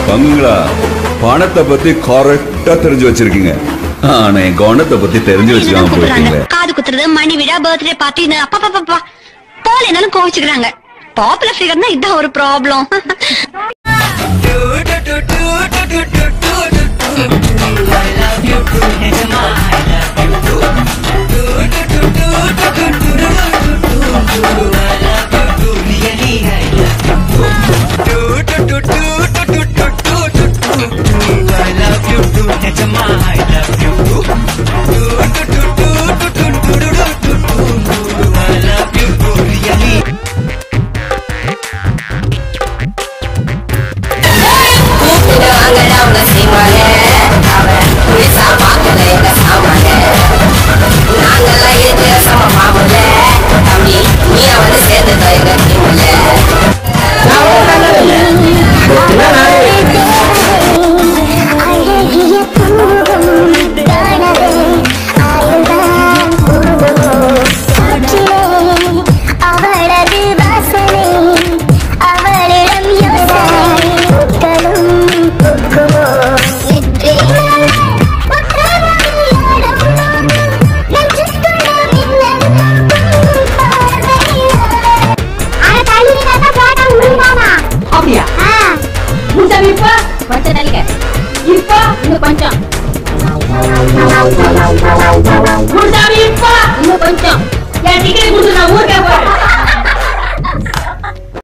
பங்களா பணத்தை பத்தி கரெக்டா தெரிஞ்சு வச்சிருக்கீங்க. ஆனா என் கவனத்தை பத்தி தெரிஞ்சு வச்சுக்காம போயிட்டீங்க. காது குத்துறது, மணி விழா, பர்த்டே பார்ட்டி, அப்பா போலனாலும் கோவிச்சுக்கிறாங்க. பாப்புலர் ஃபிகர்னா இதான் ஒரு ப்ராப்ளம். நாங்கெல்லாம் இருக்கிற சம மாமூல தம்பி நீ அவனை